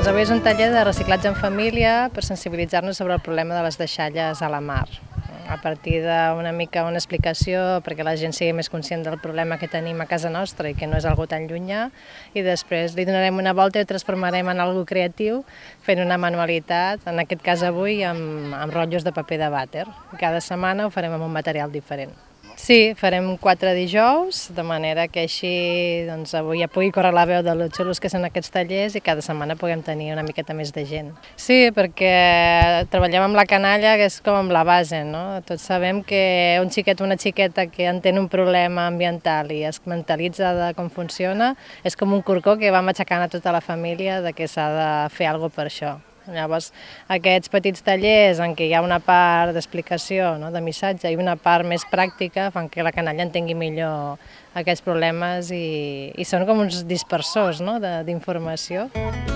avui és un taller de reciclatge en família per sensibilitzar-nos sobre el problema de les deixalles a la mar. A partir d'una mica una explicació perquè la gent sigui més conscient del problema que tenim a casa nostra i que no és algo tan llunyà, i després li donarem una volta i ho transformarem en algo creatiu fent una manualitat, en aquest cas avui amb rotllos de paper de vàter. Cada setmana ho farem amb un material diferent. Sí, farem 4 dijous, de manera que així avui ja pugui córrer la veu de lo xulos que són aquests tallers i cada setmana puguem tenir una miqueta més de gent. Sí, perquè treballem amb la canalla, que és com amb la base, no? Tots sabem que un xiquet o una xiqueta que entén un problema ambiental i es mentalitza de com funciona és com un corcó que va matxacant a tota la família de que s'ha de fer alguna cosa per això. Llavors, aquests petits tallers en què hi ha una part d'explicació, de missatge, i una part més pràctica fan que la canalla entengui millor aquests problemes i són com uns dispersors d'informació.